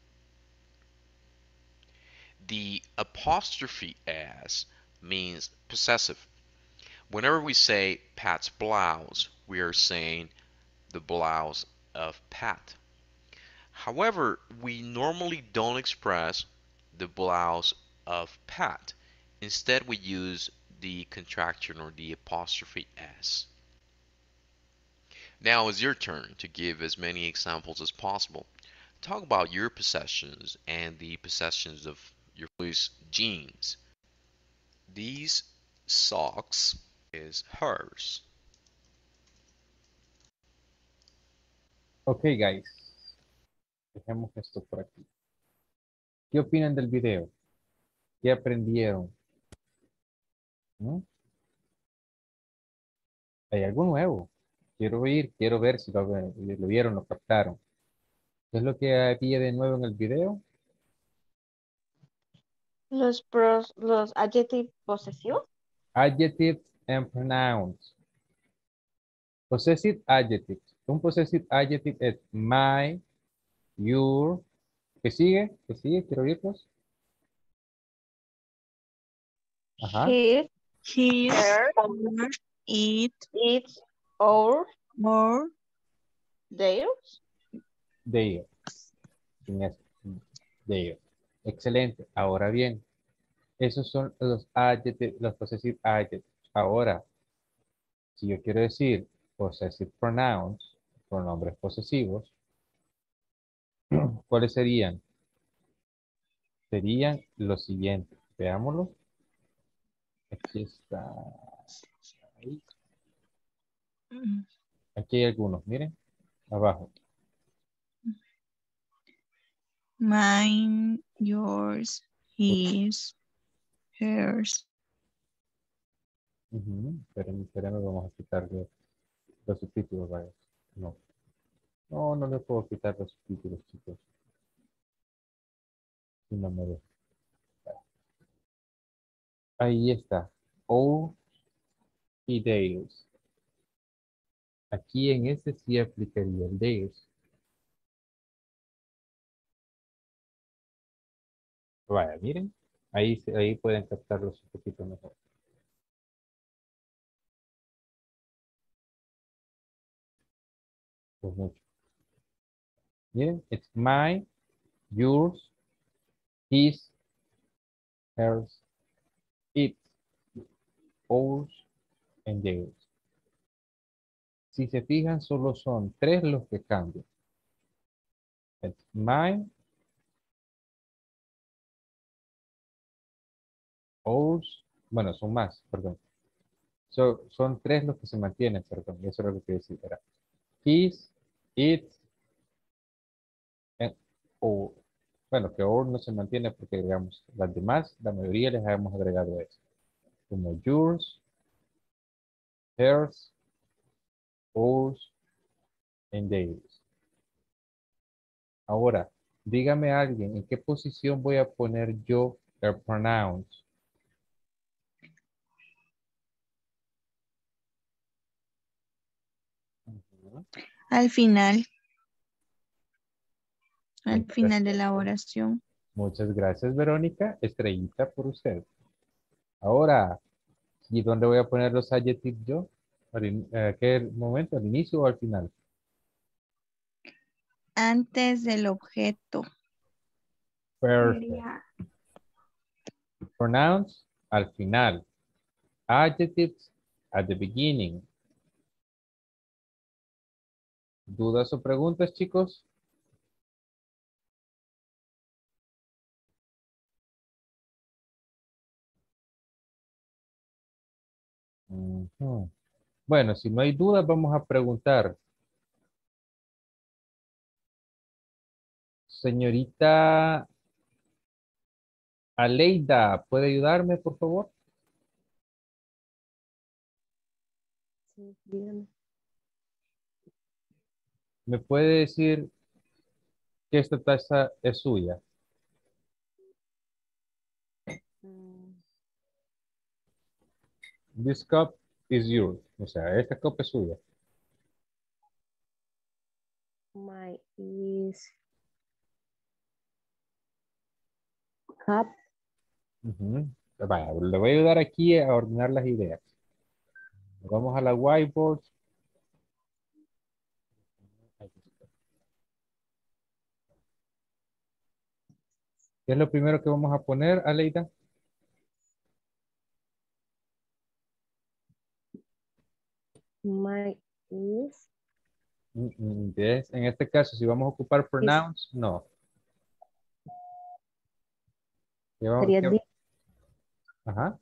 F: The apostrophe s means possessive. Whenever we say Pat's blouse, we are saying the blouse of Pat. However, we normally don't express the blouse of Pat. Instead, we use the contraction or the apostrophe s. Now it's your turn to give as many examples as possible. Talk about your possessions and the possessions of your police jeans. These socks is hers.
A: Ok, guys. Dejemos esto por aquí. ¿Qué opinan del video? ¿Qué aprendieron? ¿Mm? ¿Hay algo nuevo? Quiero oír, quiero ver si lo, lo vieron, lo captaron. ¿Qué es lo que había de nuevo en el video?
D: Los pros, los adjetivos posesivos.
A: Adjectives and pronouns. Possessive adjectives. Un possessive adjective es my, your. ¿Qué sigue? ¿Qué sigue? Quiero oírlos. Ajá.
D: His, his,
I: Her,
D: her, it,
I: its, our,
D: more,
I: theirs.
A: There. Sin eso. There. Excelente. Ahora bien, esos son los adjectives, los possessive adjectives. Ahora, si yo quiero decir possessive pronouns, pronombres posesivos, ¿cuáles serían? Serían los siguientes. Veámoslo. Aquí está. Ahí. Aquí hay algunos, miren. Abajo.
D: mine, yours, his, hers.
A: Ujú. Espérenme, espérenme, vamos a quitarle los subtítulos, vaya. No. No, no le puedo quitar los subtítulos, chicos. Si no me deja. Ahí está. O y theirs. Aquí en este sí aplicaría el theirs. Vaya, miren. Ahí, se- ahí pueden captarlos un poquito mejor. Pues mucho. Miren, it's mine, yours, his, hers, its, ours, and theirs. Si se fijan, solo son tres los que cambian. It's mine, ours, bueno, son más, perdón. So- son tres los que se mantienen, perdón. Eso era lo que decía. Era his, its, and our. Bueno, que our no se mantiene porque, digamos, las demás, la mayoría les hemos agregado eso. Como yours, hers, ours, and theirs. Ahora, dígame alguien, ¿en qué posición voy a poner yo el pronouns? Ujú.
D: Al final, al
A: Muchas
D: final de la
A: gracias.
D: oración.
A: Muchas gracias, Verónica. Estrellita por usted. Ahora, ¿y dónde voy a poner los adjetivos yo? ¿Al in- ¿A qué momento? ¿Al inicio o al final?
D: Antes del objeto.
A: Perfect.
I: Sería
A: Pronouns al final. Adjectives at the beginning. ¿Dudas o preguntas, chicos? Ujú. Bueno, si no hay dudas, vamos a preguntar. Señorita Aleida, ¿puede ayudarme, por favor?
C: Sí, dígame.
A: ¿Me puede decir que esta taza es suya. This cup is yours. O sea, esta copa es suya.
M: My is cup.
A: Ujú. Vaya, le voy a ayudar aquí a ordenar las ideas. Vamos a la whiteboard. ¿Qué es lo primero que vamos a poner, Aleida?
M: My is.
A: Mm, mm, yes. En este caso, si vamos a ocupar pronouns, no. ¿Qué vamos-
M: Sería
A: qué-
M: di-
A: Ajá.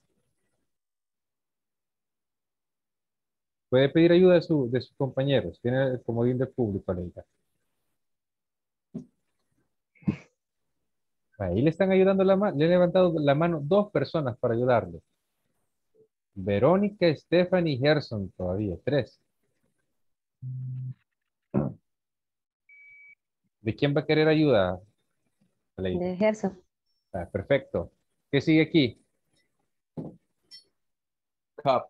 A: Puede pedir ayuda de, su, de sus compañeros. Tiene el comodín de público, Aleida. Ahí le están ayudando la mano. Le han levantado la mano dos personas para ayudarle. Verónica, Stephanie y Gerson todavía. Tres. ¿De quién va a querer ayuda, Aleida?
M: de Gerson.
A: Ah, perfecto. ¿Qué sigue aquí?
L: Cup.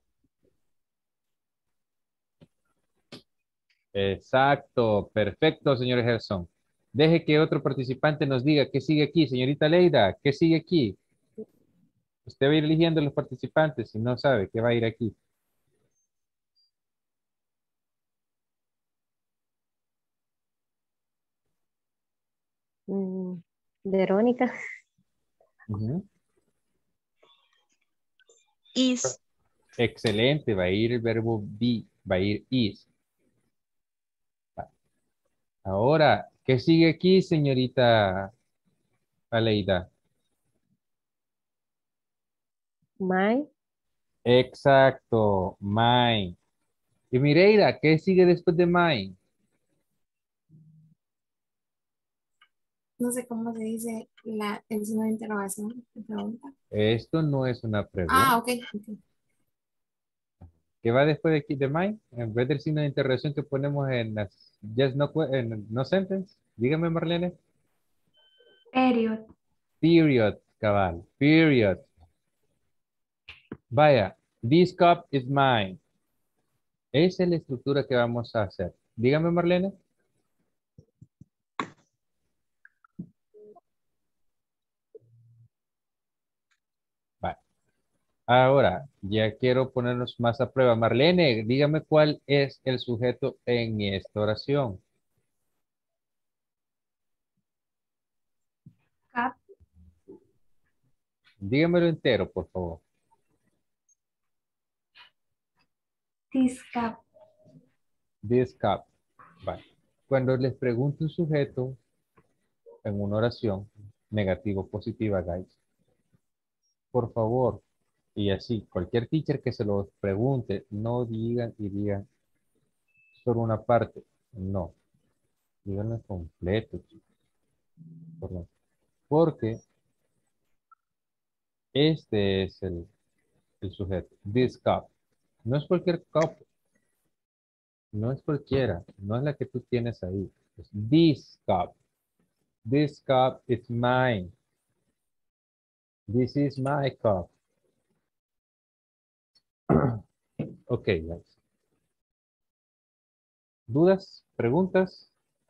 A: Exacto. Perfecto, señor Gerson. Deje que otro participante nos diga qué sigue aquí. Señorita Leida, ¿qué sigue aquí? Usted va a ir eligiendo los participantes y no sabe qué va a ir aquí.
M: Mm, Verónica.
A: Ujú.
D: Is.
A: Excelente. Va a ir el verbo be. Va a ir is. Ahora, ¿qué sigue aquí, señorita Aleida?
M: My.
A: Exacto. Mine. Y Mireira, ¿qué sigue después de mine?
N: No sé cómo se dice la, el signo de interrogación. ¿Me pregunta?
A: Esto no es una
N: Ah,
A: pregunta.
N: ok. Ok.
A: ¿Qué va después de aquí de mine? En vez del signo de interrogación que ponemos en las yes, no, que- en no sentence. Dígame, Marlene.
N: Period.
A: Period, cabal. Period. Vaya, this cup is mine. Esa es la estructura que vamos a hacer. Dígame, Marlene. Vale. Ahora, ya quiero ponernos más a prueba. Marlene, dígame cuál es el sujeto en esta oración.
N: Cup.
A: Dígamelo entero, por favor.
N: This cup.
A: This cup. Vale. Cuando les pregunto un sujeto en una oración, negativo o positiva, guys, por favor, y así, cualquier teacher que se lo pregunte, no digan y digan solo una parte. No, díganlo completo, chicos. Perdón. Porque este es el, el sujeto. This cup. No es cualquier cup. No es cualquiera. No es la que tú tienes ahí. Es this cup. This cup is mine. This is my cup. Ok, guys. ¿Dudas? ¿Preguntas?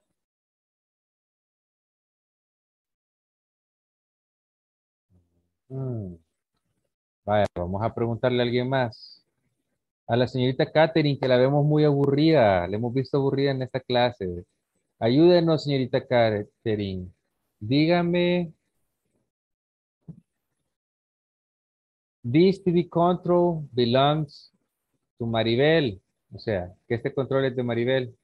A: Mm, Vaya, vamos a preguntarle a alguien más. A la señorita Katherine, que la vemos muy aburrida. La hemos visto aburrida en esta clase. Ayúdenos, señorita Katherine. Dígame, this T V control belongs to Maribel. O sea, que este control es de Maribel.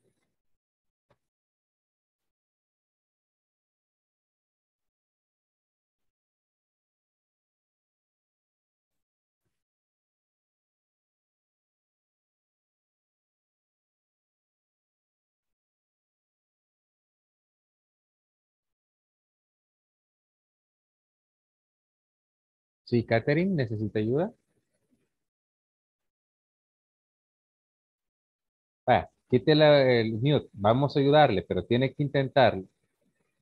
A: Sí, Katherine, ¿necesita ayuda? Vaya, quítela el mute. Vamos a ayudarle, pero tiene que intentarlo.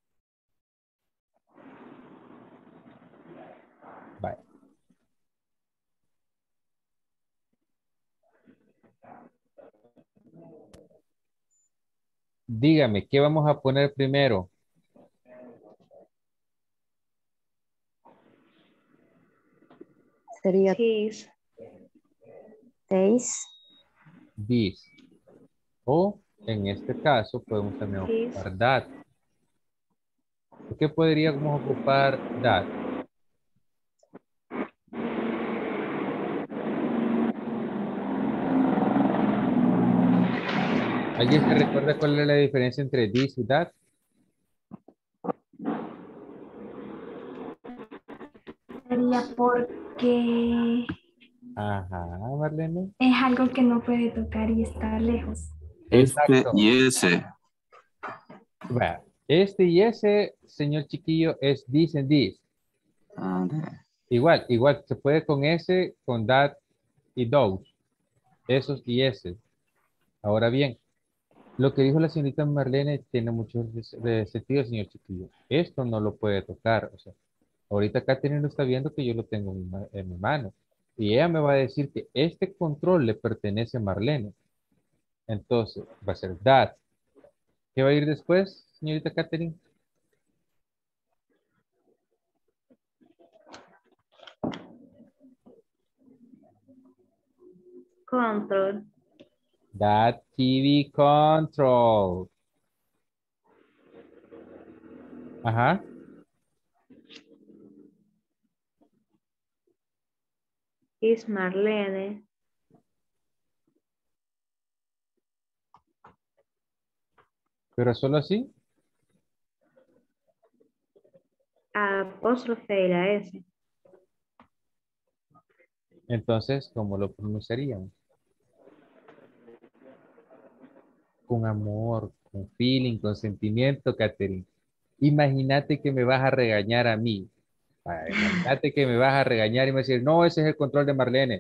A: Dígame, ¿qué vamos a poner primero?
M: Sería
I: His.
M: This.
A: This. O, en este caso, podemos también
I: His.
A: ocupar that. ¿Por qué podríamos ocupar that? ¿Alguien se recuerda cuál es la diferencia entre this y that?
N: Sería porque
A: Ajá, Marlene.
N: es algo que no puede tocar y está lejos.
O: Este
A: Exacto.
O: y ese.
A: Vea, este y ese, señor chiquillo, es this and this.
O: Ah,
A: Igual, igual, se puede con ese, con that y those. Esos y ese. Ahora bien, lo que dijo la señorita Marlene tiene mucho de- de sentido, señor chiquillo. Esto no lo puede tocar. O sea, ahorita Katherine lo está viendo que yo lo tengo en mi, ma- en mi mano. Y ella me va a decir que este control le pertenece a Marlene. Entonces, va a ser that. ¿Qué va a ir después, señorita Katherine?
I: Control.
A: That T V control. Ajá.
I: Is Marlene.
A: Pero solo así.
I: Apóstrofe y la S.
A: Entonces, ¿cómo lo pronunciaríamos? Con amor, con feeling, con sentimiento, Katherine. Imagínate que me vas a regañar a mí. Ah, imagínate que me vas a regañar y me vas a decir, no, ese es el control de Marlene.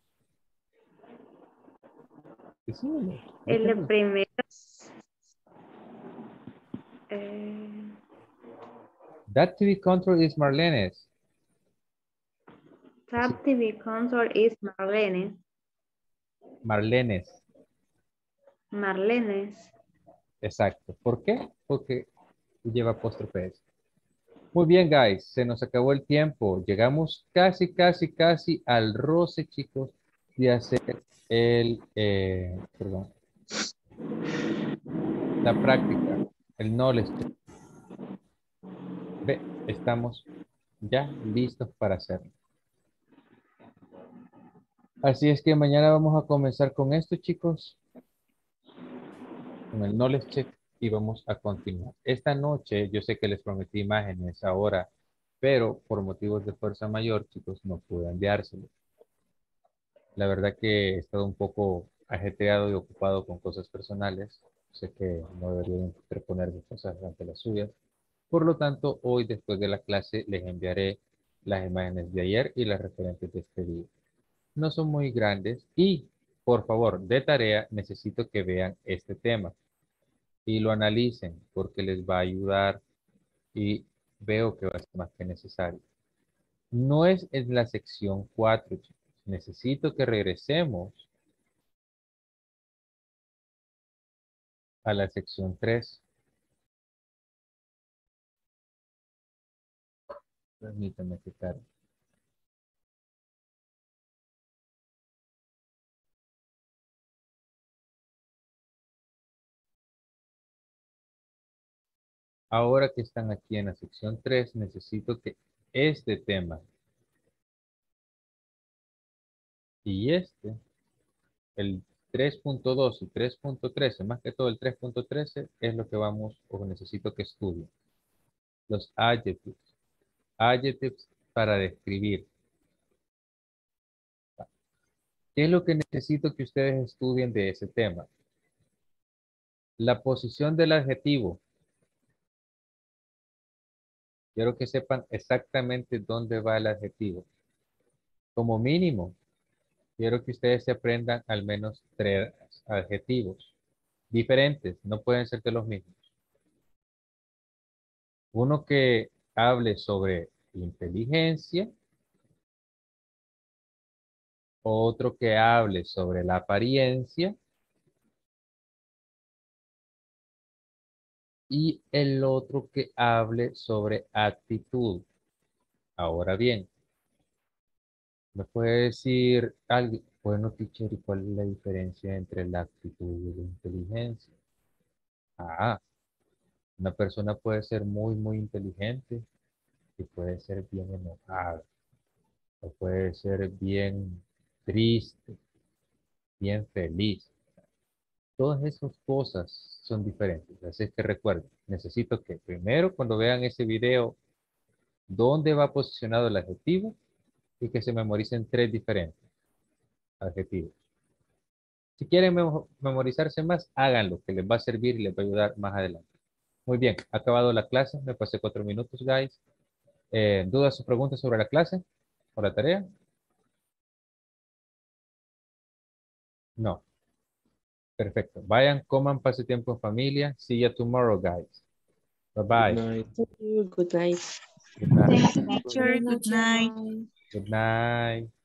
A: Decímelo,
I: El de
A: déjame.
I: primero. Eh,
A: That T V control is Marlene's.
I: Tab T V control is Marlene.
A: Marlene's.
I: Marlene's.
A: Exacto. ¿Por qué? Porque lleva apóstrofe S. Muy bien, guys. Se nos acabó el tiempo. Llegamos casi, casi, casi al roce, chicos, de hacer el, eh, perdón, la práctica, el knowledge check. Ve, estamos ya listos para hacerlo. Así es que mañana vamos a comenzar con esto, chicos, con el knowledge check y vamos a continuar. Esta noche yo sé que les prometí imágenes ahora, pero por motivos de fuerza mayor, chicos, no pude enviárselos. La verdad que he estado un poco ajetreado y ocupado con cosas personales. Sé que no debería interponer mis cosas ante las suyas. Por lo tanto, hoy después de la clase les enviaré las imágenes de ayer y las referentes de este día. No son muy grandes y, por favor, de tarea necesito que vean este tema y lo analicen porque les va a ayudar y veo que va a ser más que necesario. No es en la sección cuatro, chicos. Necesito que regresemos a la sección tres. Permítanme quitar. Ahora que están aquí en la sección tres, necesito que este tema y este, el tres punto dos y tres punto trece, más que todo el tres punto trece, es lo que vamos o necesito que estudien. Los adjectives. Adjectives para describir. ¿Qué es lo que necesito que ustedes estudien de ese tema? La posición del adjetivo. Quiero que sepan exactamente dónde va el adjetivo. Como mínimo, quiero que ustedes se aprendan al menos tres adjetivos diferentes, no pueden ser de los mismos. Uno que hable sobre inteligencia, otro que hable sobre la apariencia y el otro que hable sobre actitud. Ahora bien, ¿me puede decir algo? Bueno, teacher, ¿y cuál es la diferencia entre la actitud y la inteligencia? Ah, una persona puede ser muy, muy inteligente y puede ser bien enojada, o puede ser bien triste, bien feliz. Todas esas cosas son diferentes. Así es que recuerden, necesito que primero cuando vean ese video, dónde va posicionado el adjetivo y que se memoricen tres diferentes adjetivos. Si quieren memo- memorizarse más, háganlo, que les va a servir y les va a ayudar más adelante. Muy bien, ha acabado la clase, me pasé cuatro minutos, guys. Eh, ¿dudas o preguntas sobre la clase o la tarea? No. Perfecto. Vayan, coman, pase tiempo en familia. See you tomorrow, guys. Bye bye.
L: Good night.
M: Good night.
A: Good night.
B: Thank you,
N: Buenas
B: teacher. Good
N: noches,
B: night.
N: bye.
A: Good night.